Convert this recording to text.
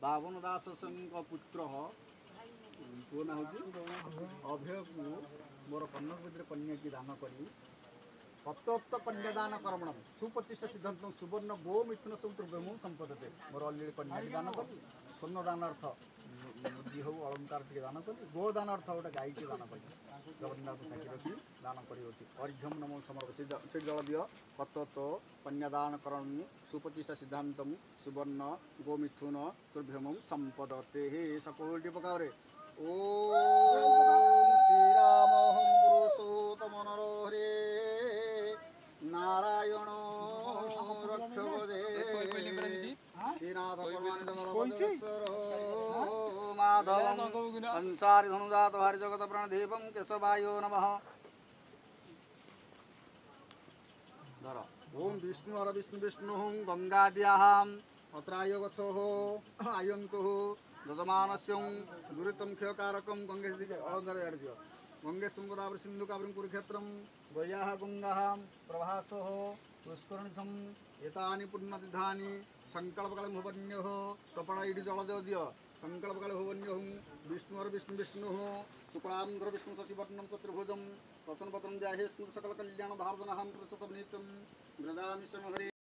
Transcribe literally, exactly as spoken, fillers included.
बावन दास पुत्र पुओ ना हूँ अभय को मोर कन्नक भितर कन्या की दान करी तत्त कन्यादान कर्मण सुप्रतिष्ठा सिद्धांत सुवर्ण गो मिथुन सौत्रभ्यम संपदते मोर अलरेडी कन्या दान करी स्वर्ण दान अर्थ मुदी हो अलंकार टे दान करी गो दान अर्थ गोटे गाई के दान करी जगन्नाथ साक्षी रखी दान करी अर्घ्यम नमो समर्प से जल दियो तत्त कन्यादान करण सुप्रतिष्ठा सिद्धांत सुवर्ण गो मिथुन तुर्भ्यम संपदते हे सकोल्टी पकावरे ओ श्रीराम पुरुषोत्तम नरहरे नारायण रक्षपदे श्रीनाथ परमानंद माधव अंसारि धनुजात हरि जगत प्रणदीपं केशवायो नमः धर ओम विष्णु हर विष्णु विष्णु गंगाद्याहाम अत्राय गच्छो आयन्तु यजमानस्य दुरितं क्षयकारकं गंगे अलंकार याड दियो गंगे सुंगदावर सिंधु कावरं कुरुक्षेत्रं गयाः गंगाः प्रभासः पुष्करणिसं एतानि पुण्यतीर्थानि संकल्पकाले भुवन्योः कपड़ा इति जल देव दियो संकल्पकाले भुवन्योः विष्णुर विष्णु विष्णु शुक्लांबर विष्णु शशिवर्णं चतुर्भुजं प्रसन्नपत्रं जाहे स्मृत सकल कल्याण भारतनाहं पुरुषोत्तम नित्यं व्रजामि शरणहरे।